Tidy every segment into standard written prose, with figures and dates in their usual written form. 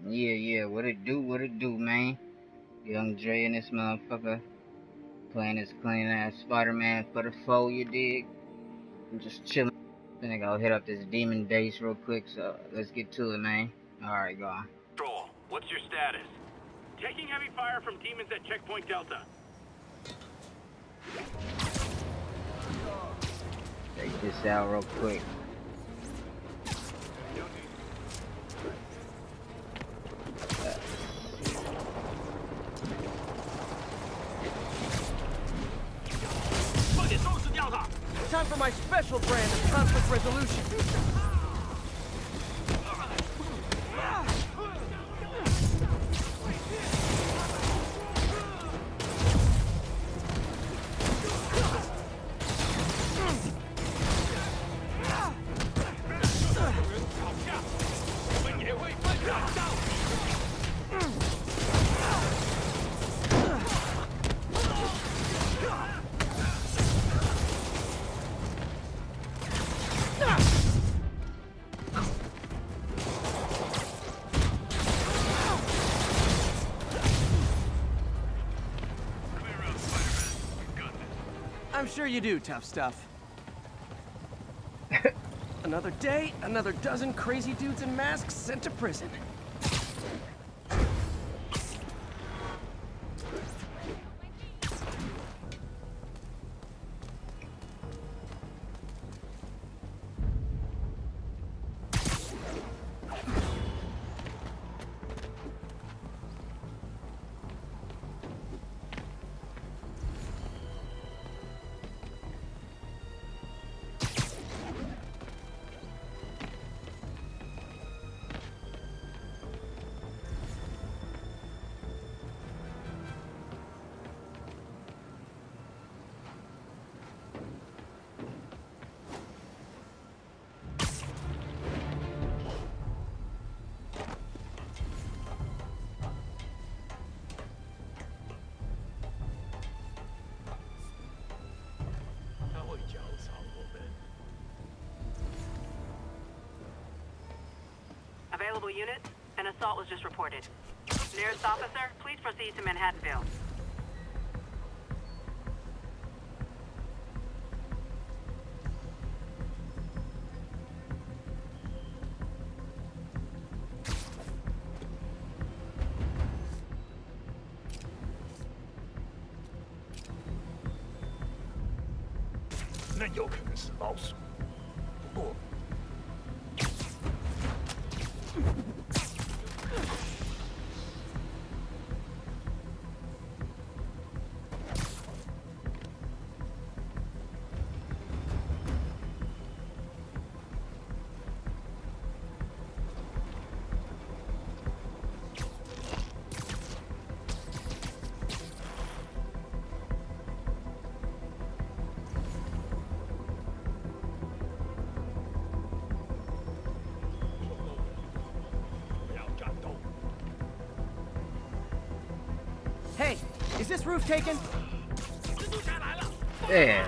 Yeah, what it do, man? Young Dre and this motherfucker playing this clean ass Spider-Man for the foe, you dig? I'm just chilling. Then I go hit up this demon base real quick, so let's get to it, man. Alright, go on. Control, what's your status? Taking heavy fire from demons at Checkpoint Delta. Take this out real quick. Time for my special brand of conflict resolution. I'm sure you do, tough stuff. Another day, another dozen crazy dudes in masks sent to prison. Available unit, an assault was just reported. Nearest officer, please proceed to Manhattanville. 那有可能是老鼠，不过。 Hey, is this roof taken? Yeah.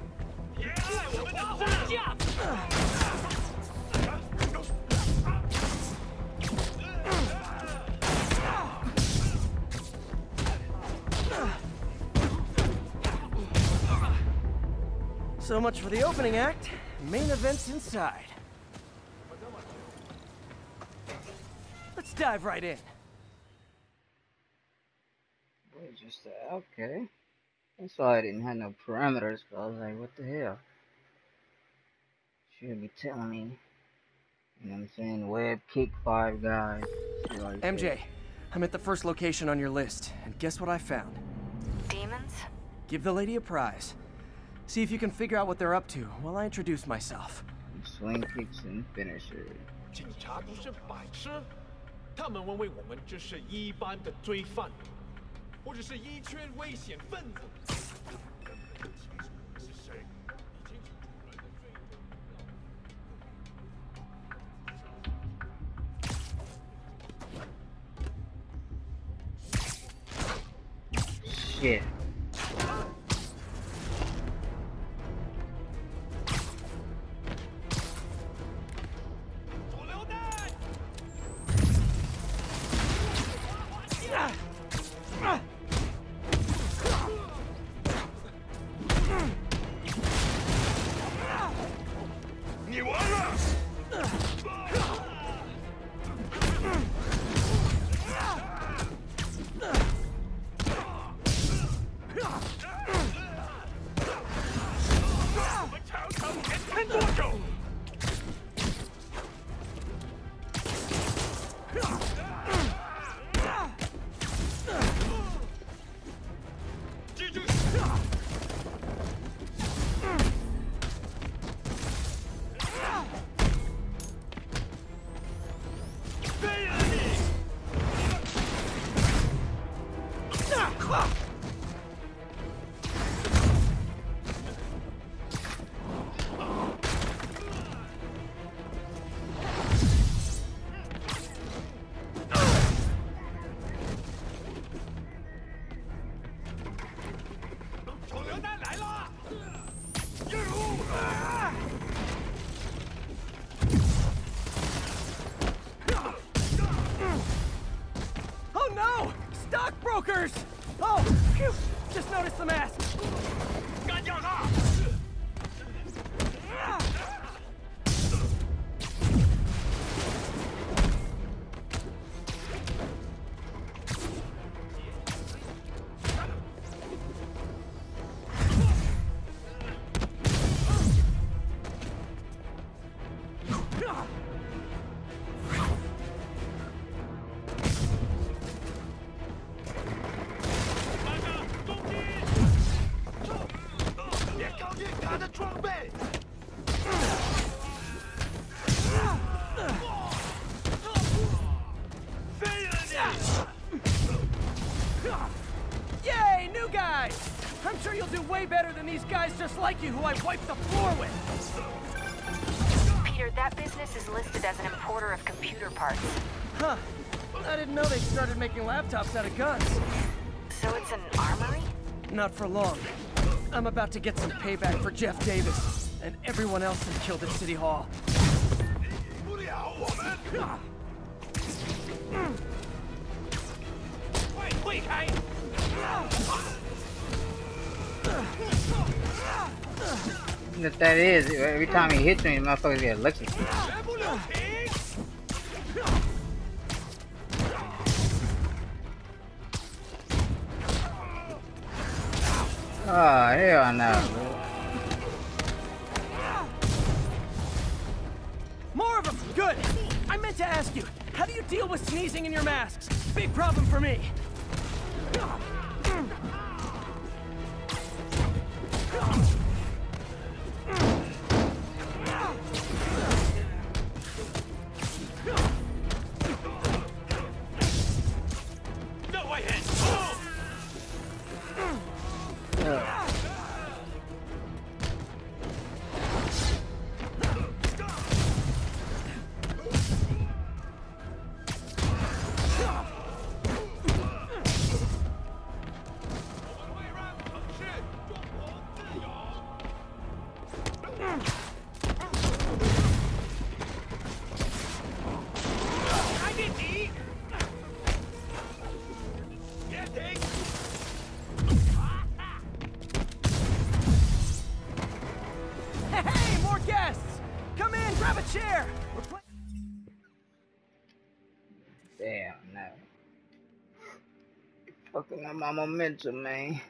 So much for the opening act. Main event's inside. Let's dive right in. Just okay. That's why I didn't have no parameters, but I was like, what the hell? Should be telling me. You know what I'm saying? Web kick 5 guys. Like MJ, that. I'm at the first location on your list, and guess what I found? Demons? Give the lady a prize. See if you can figure out what they're up to while I introduce myself. Swing kicks and finishers. 警察不是白痴，他们认为我们只是一般的罪犯。 或者是一圈危险分子。是谁？已经出来的罪。 Shit. Oh no! Stockbrokers! Oh, phew! Just noticed the mask. Yay, new guys! I'm sure you'll do way better than these guys just like you who I wiped the floor with. Peter, that business is listed as an importer of computer parts. Huh. I didn't know they started making laptops out of guns. So it's an armory? Not for long. I'm about to get some payback for Jeff Davis and everyone else that's killed at City Hall. That is, every time he hits me, motherfuckers get lucky. Oh, hell no. More of them! Good! I meant to ask you, how do you deal with sneezing in your masks? Big problem for me. Hey, more guests! Come in, grab a chair! Damn, no. Fucking up my momentum, man.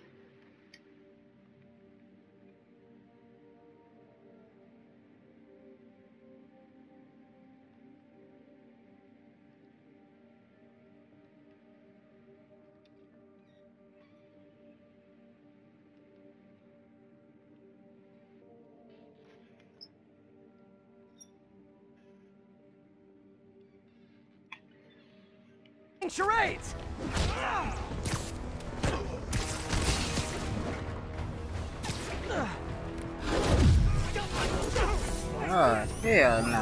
Charades! Oh, hell no.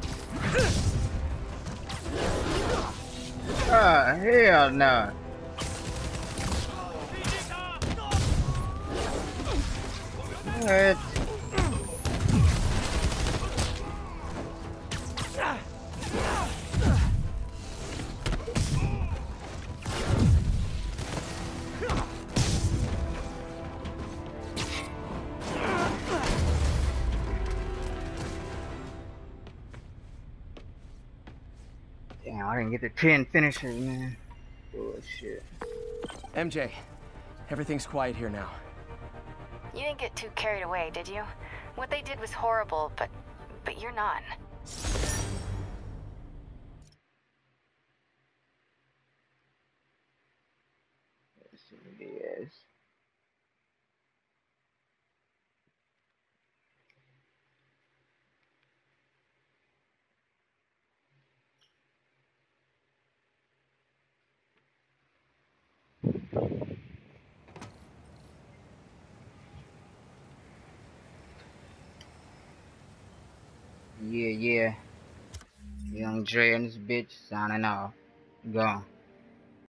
Oh, hell no. What? Damn, I didn't get the 10 finishers, man. Bullshit. MJ, everything's quiet here now. You didn't get too carried away, did you? What they did was horrible, but you're not. Let's see what it is. Yeah. Young Dre and this bitch signing off. Gone.